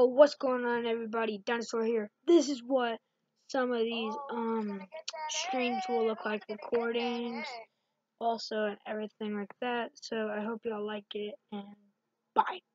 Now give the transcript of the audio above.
Yo, what's going on, everybody? Dinosaur here. This is what some of these streams will look like, recordings, also, and everything like that. So I hope y'all like it, and bye.